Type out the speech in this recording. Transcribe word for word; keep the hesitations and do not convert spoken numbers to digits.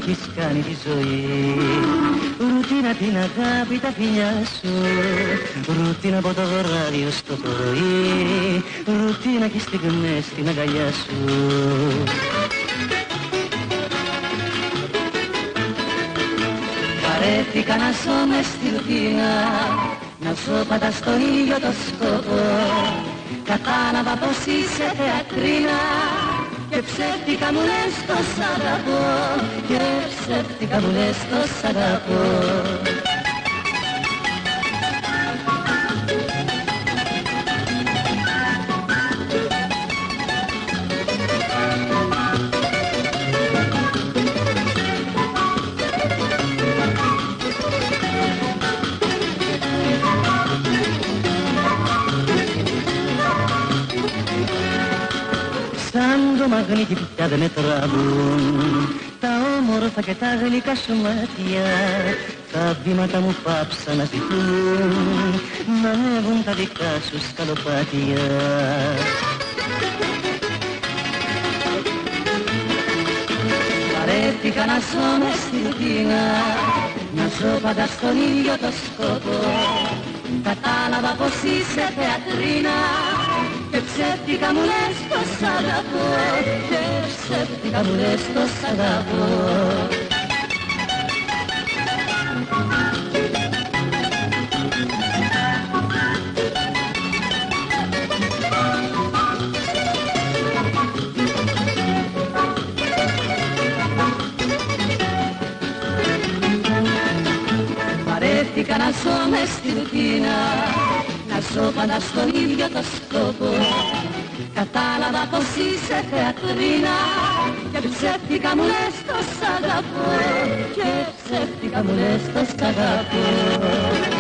έχεις κάνει τη ζωή. Ρουτίνα την αγάπη τα φιλιά σου, ρουτίνα από το βράδυ ως το πρωί, ρουτίνα και στιγμές στην αγκαλιά σου. Βαρέθηκα να ζω μες στη ρουτίνα, να ζω πάντα στον ίδιο το σκοπό. Κατάλαβα πως είσαι θεατρίνα και ψεύτικα μου λες το σ' αγαπώ, και ψεύτικα μου λες το σ' αγαπώ. Σαν το μαγνήτη πια δεν με τραβούν τα όμορφα και τα γλυκά σου μάτια. Τα βήματα μου πάψαν να ζητούν, να ανέβουν τα δικά σου σκαλοπάτια. Βαρέθηκα να ζω μες στη ρουτίνα, να ζω πάντα στον ίδιο το σκοπό. Κατάλαβα πως είσαι θεατρίνα και ψεύτικα μου λες το σ' αγαπώ, και ψεύτικα μου λες το σ' αγαπώ. Βαρέθηκα να ζω μες στη ρουτίνα, να ζω πάντα στον ίδιο το σκοπό. Κατάλαβα πως είσαι θεατρίνα και ψεύτικα μου λες το σ' αγαπώ, και ψεύτικα μου λες το σ' αγαπώ.